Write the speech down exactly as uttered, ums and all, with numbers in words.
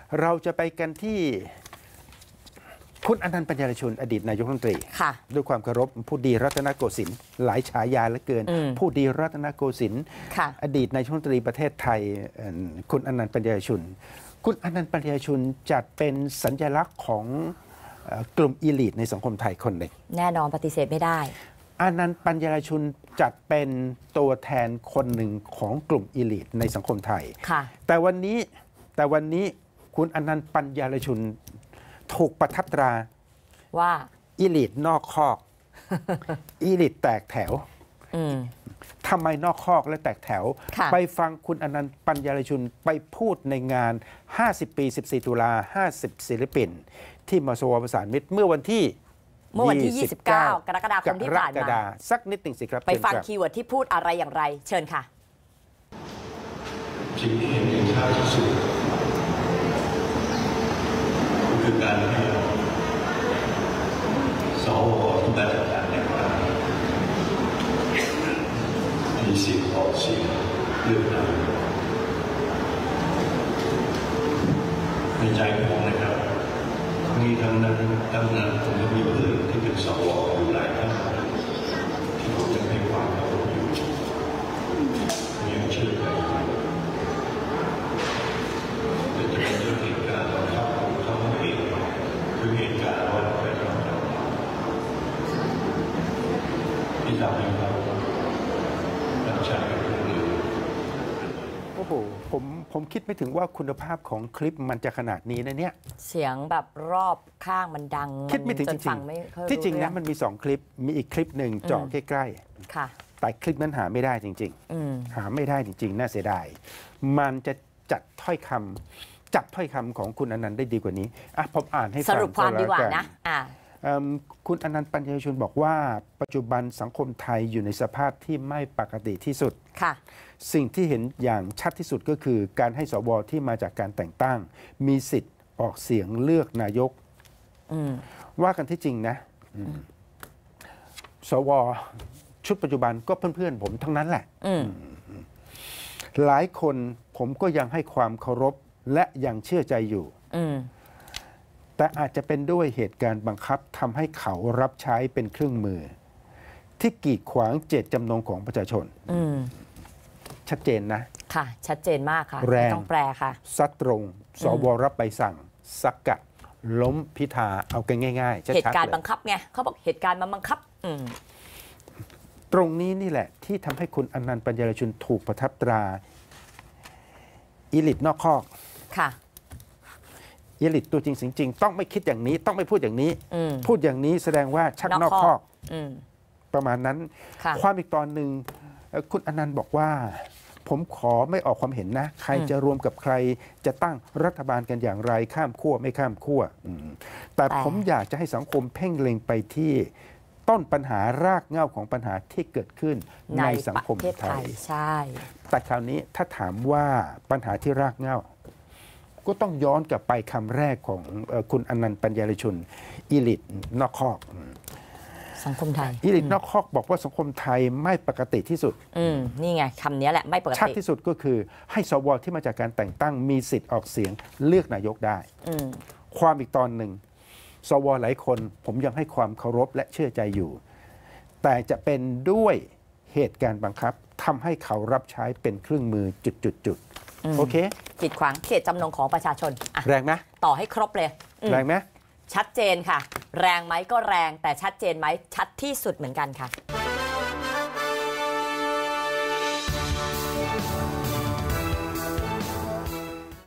เราจะไปกันที่คุณอนันต์ ปัญญารชุนอดีตนายกรัฐมนตรีด้วยความเคารพผู้ดีรัตนโกสินทร์หลายฉายาเหลือเกินผู้ดีรัตนโกสินทร์อดีตนายกรัฐมนตรีประเทศไทยคุณอนันต์ ปัญญารชุนคุณอนันต์ ปัญญารชุนจัดเป็นสัญลักษณ์ของกลุ่มอีลิทในสังคมไทยคนหนึ่งแน่นอนปฏิเสธไม่ได้อนันต์ ปัญญารชุนจัดเป็นตัวแทนคนหนึ่งของกลุ่มอีลิทในสังคมไทยแต่วันนี้แต่วันนี้คุณอนันต์ ปัญญารชุนถูกประทับตราว่าอีลิทนอกคอกอีลิทแตกแถวทำไมนอกคอกและแตกแถวไปฟังคุณอนันต์ ปัญญารชุนไปพูดในงานห้าสิบปีสิบสี่ตุลาห้าสิบศิลปินที่มสวประสานมิตรเมื่อวันที่เมื่อวันที่ยี่สิบเก้ากรกฎาคมที่ผ่านมาสักนิดหนึ่งสิครับไปฟังคีย์เวิร์ดที่พูดอะไรอย่างไรเชิญค่ะสิ่งที่เห็นอย่างชัดที่สุดคือการให้สวที่มาจากการแต่งตั้งมีสิทธิ์ออกเสียงเลือกนายกในใจผมนะครับมีทั้งนั้นทั้งนั้นผมก็มีเพื่อนที่เป็นสวอยู่หลายท่านที่ผมจะให้ความเคารพอยู่ยังเชื่อใจแต่จะเป็นเรื่องเหตุการณ์ครับผมทำเองคือเหตุการณ์ว่าไปทำที่ทำให้เรารับใช้กับคนอื่นโอ้โหผมผมคิดไม่ถึงว่าคุณภาพของคลิปมันจะขนาดนี้นะเนี่ยเสียงแบบรอบข้างมันดังคิดไม่ถึงจริงๆที่จริงนะมันมีสองคลิปมีอีกคลิปหนึ่งเจาะใกล้ๆแต่คลิปนั้นหาไม่ได้จริงๆหาไม่ได้จริงๆน่าเสียดายมันจะจัดถ้อยคำจับถ้อยคำของคุณอนันต์ได้ดีกว่านี้อ่ะผมอ่านให้ฟังสรุปความดีกว่านะคุณอนันต์ ปัญญารชุนบอกว่าปัจจุบันสังคมไทยอยู่ในสภาพที่ไม่ปกติที่สุดสิ่งที่เห็นอย่างชัดที่สุดก็คือการให้สวที่มาจากการแต่งตั้งมีสิทธิ์ออกเสียงเลือกนายกว่ากันที่จริงนะสวชุดปัจจุบันก็เพื่อนๆผมทั้งนั้นแหละหลายคนผมก็ยังให้ความเคารพและยังเชื่อใจอยู่แต่อาจจะเป็นด้วยเหตุการณ์บังคับทำให้เขารับใช้เป็นเครื่องมือที่กีดขวางเจตจำนงของประชาชนชัดเจนนะค่ะชัดเจนมากค่ะแรงต้องแปลค่ะซัดตรงสวรับใบสั่งสกัดล้มพิธาเอากันง่ายๆเหตุการณ์บังคับไงเขาบอกเหตุการณ์มันบังคับตรงนี้นี่แหละที่ทำให้คุณอนันต์ ปัญญารชุนถูกประทับตราอีลิทนอกคอกค่ะอีลิทตัวจริงจริงต้องไม่คิดอย่างนี้ต้องไม่พูดอย่างนี้พูดอย่างนี้แสดงว่าชักนอกคอกประมาณนั้นความอีกตอนหนึ่งคุณอนันต์บอกว่าผมขอไม่ออกความเห็นนะใครจะรวมกับใครจะตั้งรัฐบาลกันอย่างไรข้ามขั้วไม่ข้ามขั้วแต่ผมอยากจะให้สังคมเพ่งเล็งไปที่ต้นปัญหารากเหง้าของปัญหาที่เกิดขึ้นในสังคมไทยใช่แต่คราวนี้ถ้าถามว่าปัญหาที่รากเหง้าก็ต้องย้อนกลับไปคำแรกของคุณอนันต์ ปัญญารชุนอีลิทนอกคอกสังคมไทยอีลิทนอกคอกบอกว่าสังคมไทยไม่ปกติที่สุดอืมนี่ไงคำนี้แหละไม่ปกติชัดที่สุดก็คือให้สวที่มาจากการแต่งตั้งมีสิทธิ์ออกเสียงเลือกนายกได้ความอีกตอนหนึ่งสวหลายคนผมยังให้ความเคารพและเชื่อใจอยู่แต่จะเป็นด้วยเหตุการณ์บังคับทำให้เขารับใช้เป็นเครื่องมือจุดๆๆโอเคกีดขวางเจตจำนงของประชาชนแรงไหมต่อให้ครบเลยแรงไหมชัดเจนค่ะแรงไหมก็แรงแต่ชัดเจนไหมชัดที่สุดเหมือนกันค่ะ